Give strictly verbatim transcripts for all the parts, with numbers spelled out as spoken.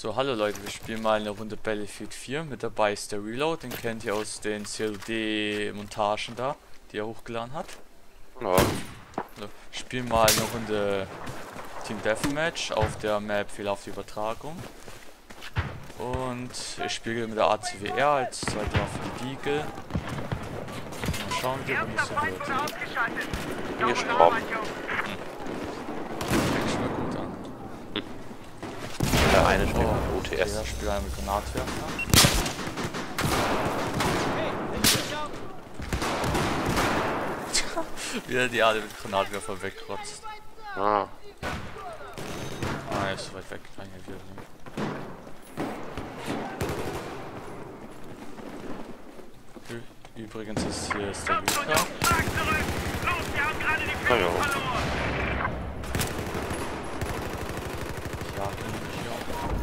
So, hallo Leute, wir spielen mal eine Runde Battlefield vier. Mit dabei ist der Reload, den kennt ihr aus den C O D-Montagen da, die er hochgeladen hat. Ja. So, spielen mal eine Runde Team Deathmatch auf der Map fehlerhafte Übertragung. Und ich spiele mit der A C W R als zweite Waffe die Deagle. Mal schauen, wie das so wird. Bin gestorben. Fängt schon mal gut an. Der eine spielt Oh, mit O T S. der spielt einen mit Granatwerfer. Wieder die alle mit Granatwerfer wegrotzt. Ah. Ah, er ist so weit weg, kann ich wieder nehmen. Übrigens ist hier ist der Luca. Na ja. Ich jag ihn hier.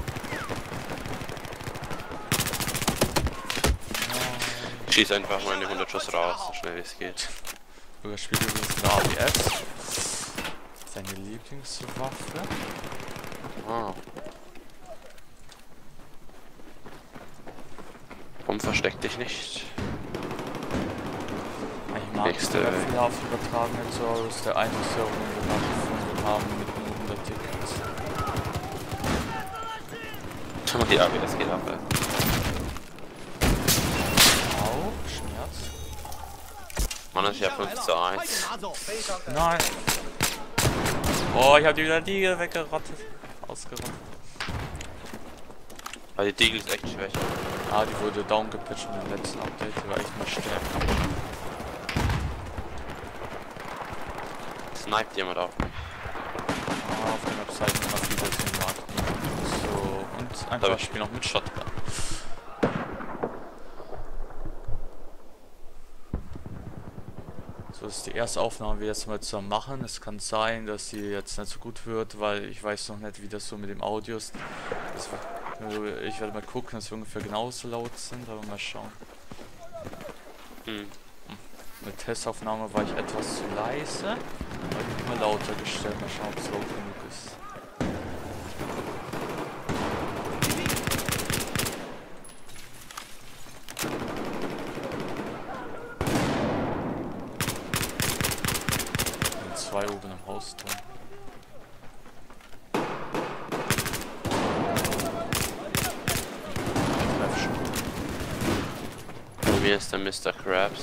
Ich schieß einfach mal in die hundert Schuss raus, so schnell wie es geht. Luca spielt übrigens eine A W S. Seine Lieblingswaffe. Ah. Warum versteck dich nicht? Ich mag Nächste. die fehlerhaft übertragen nicht so, aber ist der einzige Server, den wir nachgefunden haben mit nur hundert Tickets. Schau mal, die A W S geht ab, ey. Au, Schmerz. Mann, das ist ja fünf zu eins. Nein! Oh, ich hab die wieder die weggerottet. Ausgerottet. Aber die Deagle ist echt schwächer. Ah, die wurde down gepatcht in dem letzten Update, die war echt mal stärker. Sniped jemand auf mich. Ah, auf der Webseite immer viele den Markt. So, und einfach ich spiele noch mit Shotgun. So, das ist die erste Aufnahme, die wir jetzt mal zusammen machen. Es kann sein, dass sie jetzt nicht so gut wird, weil ich weiß noch nicht, wie das so mit dem Audio ist. Das war, ich werde mal gucken, dass wir ungefähr genauso laut sind, aber mal schauen. Hm. Mit Testaufnahme war ich etwas zu leise, aber ich habe mal lauter gestellt. Mal schauen, ob es laut genug ist. Und zwei oben im Haus drin. Ich treffe schon. Bei mir ist der Mister Krabs.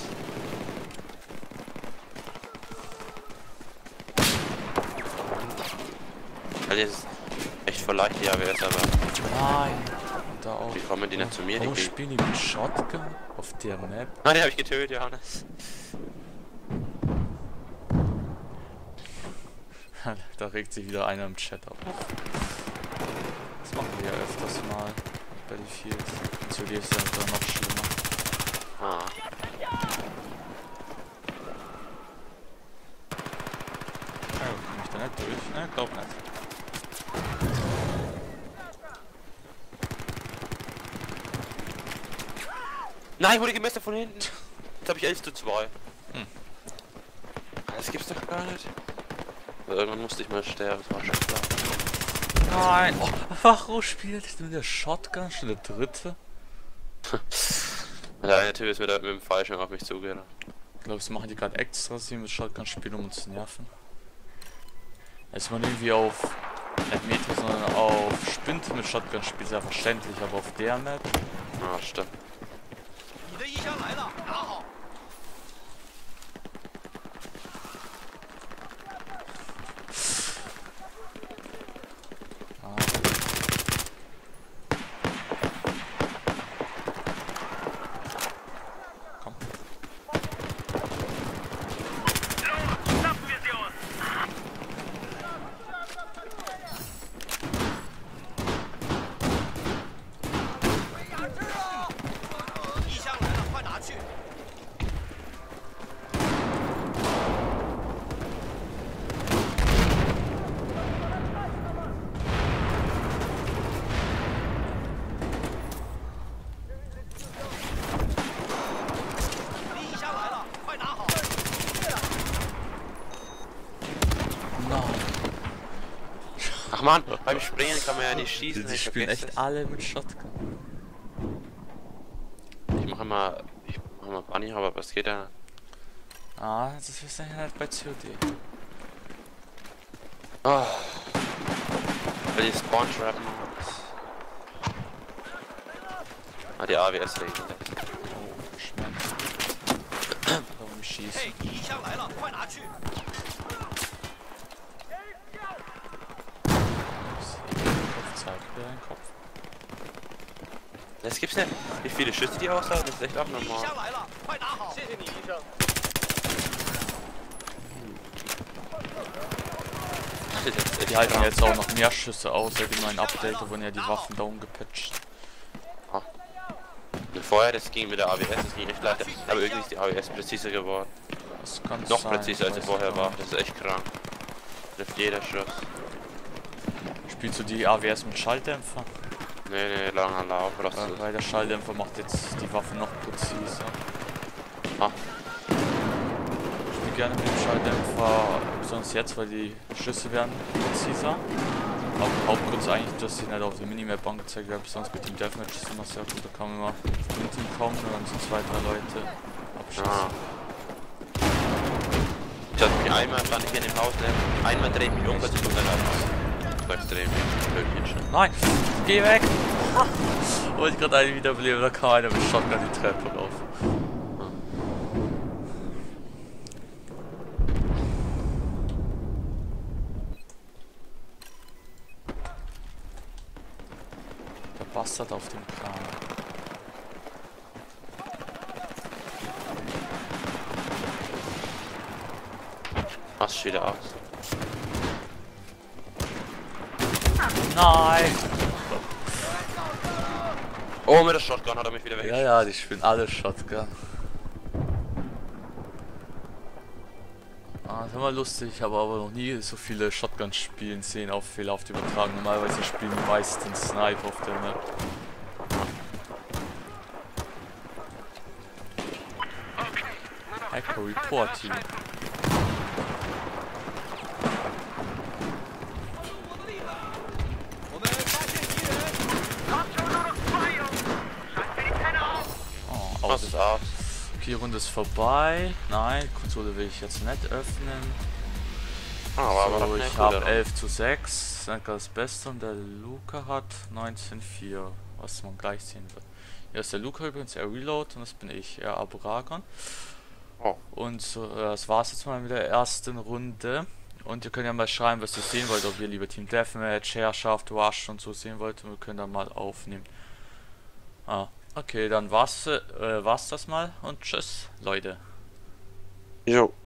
Also das ist echt voll leicht die A W S, aber Nein! Und da auch. wie kommen die nicht zu mir? Die Warum kriegen... spielen die mit Shotgun auf der Map? Ah, die habe ich getötet, Johannes. Da regt sich wieder einer im Chat auf. Das machen wir ja öfters mal. Battlefield. In C O D ist ja sogar noch schlimmer. Ah. Ja, komm ich da nicht durch? Ne, glaub nicht. Nein, wurde gemessen von hinten. Jetzt habe ich elf zu zwei. Hm. Das gibt's doch gar nicht. Aber irgendwann musste ich mal sterben, das war schon klar. Nein! Oh, warum spielt mit der Shotgun schon der dritte? Der eine Typ ist mit, mit dem Fallschirm auf mich zugerannt. Glaubst du, machen die gerade extra, dass sie mit Shotgun spielen, um uns zu nerven? Ist man irgendwie auf nicht Metro, sondern auf Spint mit Shotgun spielt, ist ja verständlich, aber auf der Map. Ah, stimmt. Ah. Komm. Mann, beim Springen kann man ja nicht schießen. Die ich spielen vergesse echt es. alle mit Shotgun. Ich mache mal. Ich mache mal Bunny, aber was geht da? Ah, das ist ja nicht bei C O D. Oh. Weil die Spawn trappen. Ah, die A W S regeln. Oh, Schmerz. Warum schießen? Zeig mir deinen Kopf. Das gibt's nicht. Wie viele Schüsse die aushalten, das ist echt abnormal. Die halten jetzt auch noch mehr Schüsse aus, seit dem neuen Update, da wurden ja die Waffen down gepatcht. Ah. Und vorher, das ging mit der A W S, das ging echt leichter. Aber irgendwie ist die A W S präziser geworden. Das kann Noch sein, präziser als sie weiß vorher ich war. nicht. Das ist echt krank. Trifft jeder Schuss. Spielst du die A W S mit Schalldämpfer? Nee, nee, langer Lauf. Lass Weil, es. weil der Schalldämpfer macht jetzt die Waffe noch präziser. Ah. Ich spiele gerne mit dem Schalldämpfer, besonders jetzt, weil die Schüsse werden präziser. Aber der Hauptgrund ist eigentlich, dass sie nicht auf der Minimap angezeigt werden, besonders mit dem Deathmatch ist immer sehr gut, da kann man immer mit ihm kommen und dann so zwei, drei Leute abschießen. Ah. Ich hatte mich einmal, stand ich hier in dem Haus, ne? Einmal drehe ich mich um, plötzlich kommt ein Auto. So extrem. Blödchen. Nein! Geh weg! Wollte ich gerade einen wiederbeleben, da kam einer mit Shotgun die Treppe rauf. Der Bastard auf dem Kran. Was steht da aus? Nein! Oh, mit der Shotgun hat er mich wieder weg. Ja, ja, die spielen alle Shotgun. Ah, das ist immer lustig, ich habe aber noch nie so viele Shotgun spielen sehen auf Fehler auf die Übertragung. Normalerweise spielen die meisten Sniper auf der Map. Hacker Report Team. Oh, Was ist aus? okay, Runde ist vorbei. Nein, Konsole will ich jetzt nicht öffnen. Ah, aber aber So, noch ich habe elf zu sechs. Senka das Beste und der Luca hat neunzehn zu vier, was man gleich sehen wird. Hier ist der Luca übrigens, er Reload und das bin ich, er Aburagon. Oh. Und so, äh, das war's jetzt mal mit der ersten Runde. Und ihr könnt ja mal schreiben, was ihr sehen wollt, ob ihr lieber Team Deathmatch, Herrschaft, Rush und so sehen wollt. Und wir können dann mal aufnehmen. Ah, okay, dann war's, äh, war's das mal und tschüss, Leute. Jo.